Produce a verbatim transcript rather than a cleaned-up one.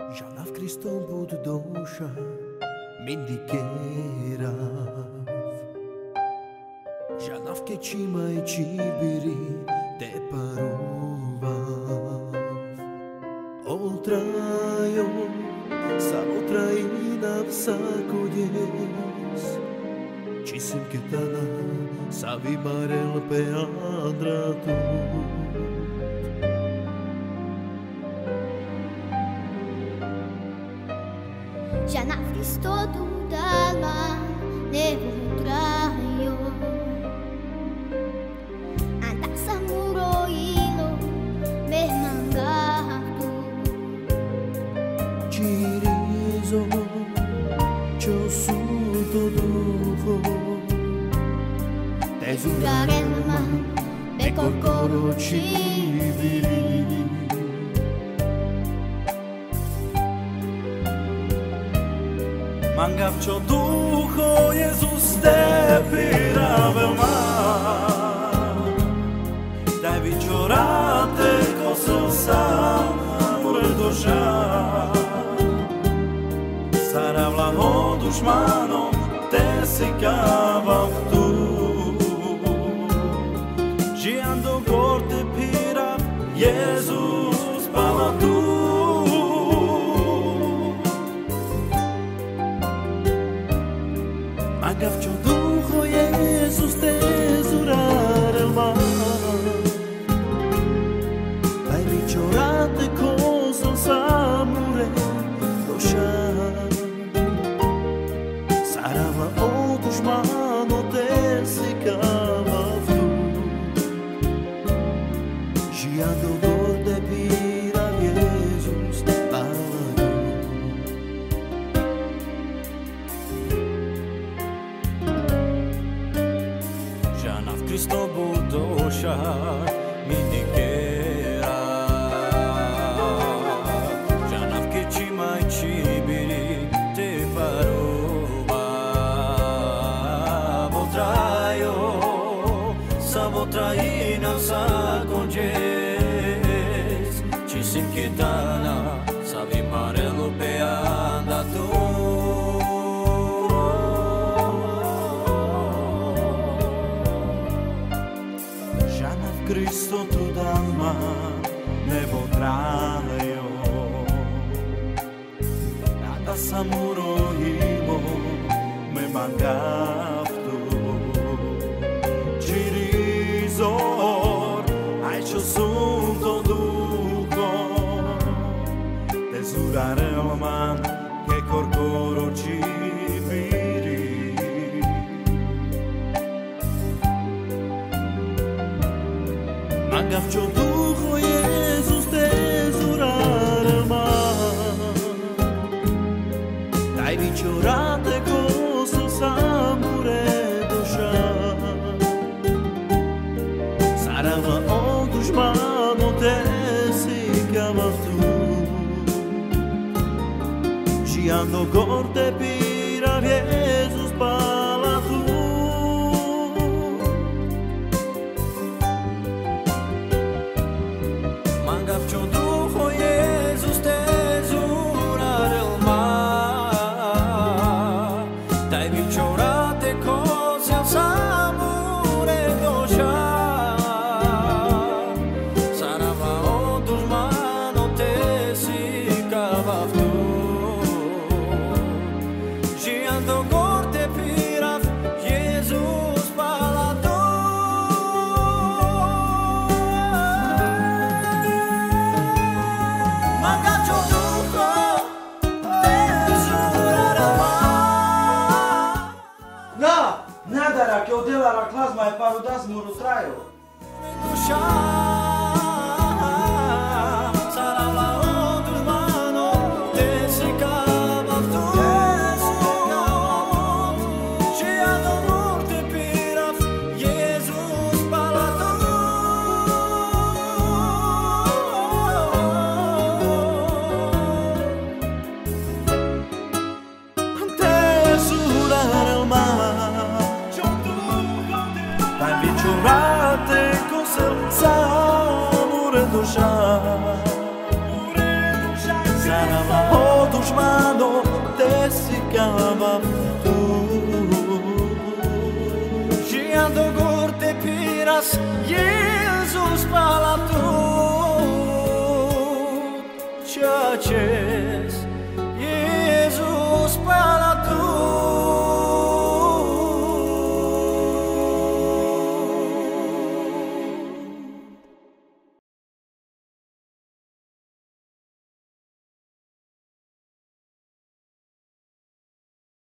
Já nav Kristum būtu duša, mindikerav. Já nav kečima i čibiri te paruvav. Oltrajo, sa otrajina vsako dnes. Čisim ketana, sa vimarel pe andratu. Já na Cristo dudala nevutraio Anda samuroilo mermangato Chirizo Ciò su todo Tesurarelma Becor coro civili Mangav čo ducho Jezus tebi ravelma Daj vičorate kosel sam urdoša Saravla ho dušmanom te si kavav tu Žiando gor te pirav Jezus spava tu Mangav čo ducho Jezus te zurarelma Daj vičorate kosel sam urdoša Sarava o dušmano te si kavav tu Žiando gor te pirav Jezus spava tu Žanav Kristo buduša mindikera Žanav kečima i čibiri te paruva Votrajo sa votrajina vsako džes Čisim kitana sa vimarelu pe andatu Cristo tu dama nebo trajo Nada samuro himo me mangaftu Chirizor ai čo sum to duco Tesurare oman che corcoro civiri Mangav čo ducho Jezus te zurarelma Daj vičorate kosel sam urdoša Sarava o dušmano te si kavav tu Žiando gor te pirav Jezus spava tu Mangav čo ducho Jezus te zurarelma Daj vičorate kosel sam urdoša Sarava o dušmano te si kavav tu Žiando gor te pirav Jezus spava tu Mangav čo ducho te zurarelma Na, nadara che odelara clasma e parudas muru traio. Duša Saravla o dušmano te si kavav tu Žiando gor te pirav Jezus spava tu Te zurarelma Daj vičorate kosel sam urdoša Sarava o ras Jesus fala tot ceea ce